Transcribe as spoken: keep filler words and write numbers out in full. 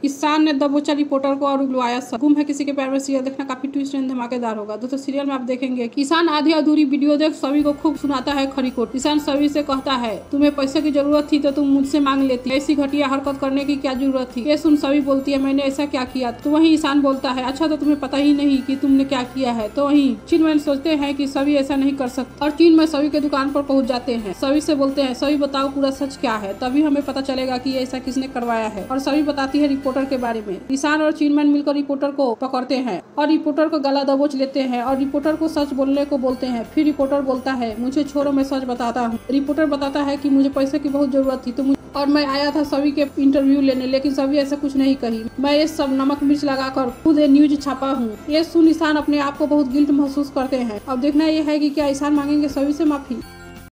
ईशान ने दबोचा रिपोर्टर को और उगलवाया सब। गुम है किसी के प्यार में सीरियल देखना काफी ट्विस्ट एंड धमाकेदार होगा। दोस्तों सीरियल में आप देखेंगे ईशान आधी अधूरी वीडियो देख सभी को खूब सुनाता है खरी खोट। ईशान सभी से कहता है तुम्हें पैसे की जरूरत थी तो तुम मुझसे मांग लेती, ऐसी घटिया हरकत करने की क्या जरूरत थी। ये सुन सभी बोलती है मैंने ऐसा क्या किया। तो वहीं ईशान बोलता है अच्छा तो तुम्हें पता ही नहीं कि तुमने क्या किया है। तो वहीं चिन्मय सोचते हैं कि सभी ऐसा नहीं कर सकते और चिन्मय सभी के दुकान पर पहुंच जाते हैं। सभी से बोलते हैं सभी बताओ पूरा सच क्या है, तभी हमें पता चलेगा कि ऐसा किसने करवाया है। और सभी बताती है रिपोर्टर के बारे में। ईशान और चिन्मय मिलकर रिपोर्टर को पकड़ते हैं और रिपोर्टर को गला दबोच लेते हैं और रिपोर्टर को सच बोलने को बोलते हैं। फिर रिपोर्टर बोलता है मुझे छोड़ो मैं सच बताता हूँ। रिपोर्टर बताता है कि मुझे पैसे की बहुत जरूरत थी तो और मैं आया था सभी के इंटरव्यू लेने, लेकिन सभी ऐसा कुछ नहीं कही। मैं ये सब नमक मिर्च लगाकर खुद ये न्यूज छापा हूँ। ये सुन ईशान अपने आप को बहुत गिल्ट महसूस करते हैं। अब देखना यह है कि क्या ईशान मांगेंगे सभी से माफी।